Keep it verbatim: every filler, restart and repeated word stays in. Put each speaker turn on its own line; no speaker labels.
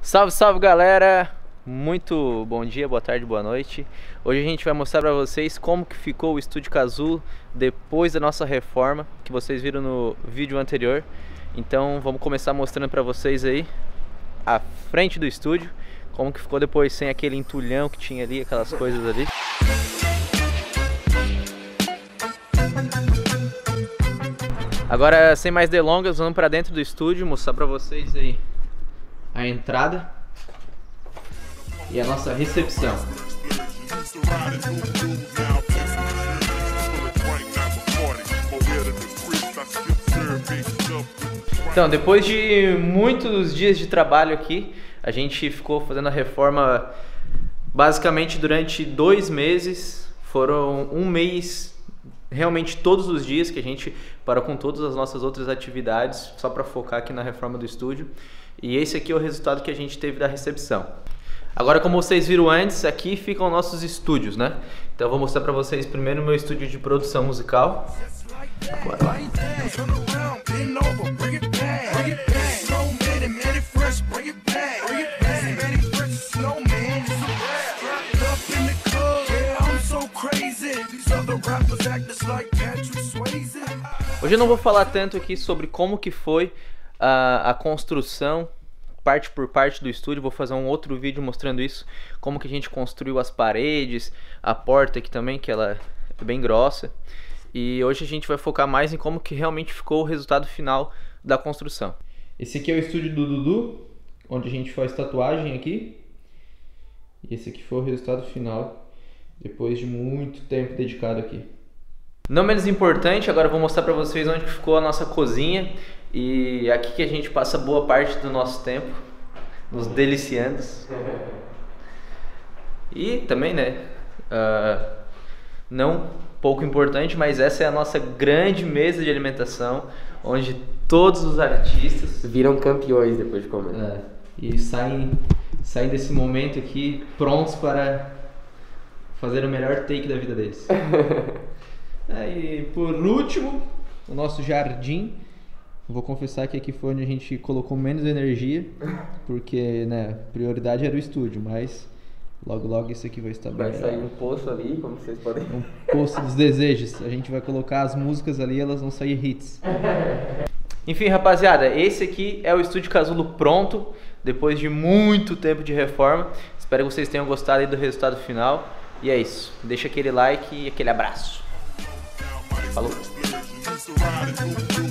Salve, salve galera! Muito bom dia, boa tarde, boa noite. Hoje a gente vai mostrar pra vocês como que ficou o Estúdio Casulo depois da nossa reforma, que vocês viram no vídeo anterior. Então vamos começar mostrando pra vocês aí a frente do estúdio, como que ficou depois sem aquele entulhão que tinha ali, aquelas coisas ali. Agora, sem mais delongas, vamos pra dentro do estúdio, mostrar pra vocês aí a entrada e a nossa recepção. Então, depois de muitos dias de trabalho aqui, a gente ficou fazendo a reforma basicamente durante dois meses. Foram um mês, realmente todos os dias, que a gente parou com todas as nossas outras atividades só para focar aqui na reforma do estúdio. E esse aqui é o resultado que a gente teve da recepção. Agora, como vocês viram antes, aqui ficam nossos estúdios, né? Então eu vou mostrar para vocês primeiro o meu estúdio de produção musical. Bora lá. Hoje eu não vou falar tanto aqui sobre como que foi a, a construção, parte por parte do estúdio. Vou fazer um outro vídeo mostrando isso, como que a gente construiu as paredes, a porta aqui também, que ela é bem grossa. E hoje a gente vai focar mais em como que realmente ficou o resultado final da construção. Esse aqui é o estúdio do Dudu, onde a gente faz tatuagem aqui. E esse aqui foi o resultado final, depois de muito tempo dedicado aqui. Não menos importante, agora eu vou mostrar pra vocês onde ficou a nossa cozinha. E aqui que a gente passa boa parte do nosso tempo, nos deliciando. E também, né, uh, não pouco importante, mas essa é a nossa grande mesa de alimentação, onde todos os artistas
viram campeões depois de comer.
Uh, e saem, saem desse momento aqui prontos para fazer o melhor take da vida deles. E por último, o nosso jardim. Vou confessar que aqui foi onde a gente colocou menos energia, porque, né, a prioridade era o estúdio, mas logo logo isso aqui vai estar
vai
bem.
Vai sair um poço ali, como vocês podem ver.
Um poço dos desejos. A gente vai colocar as músicas ali, elas vão sair hits. Enfim, rapaziada, esse aqui é o Estúdio Casulo pronto, depois de muito tempo de reforma. Espero que vocês tenham gostado aí do resultado final. E é isso. Deixa aquele like e aquele abraço. Falou!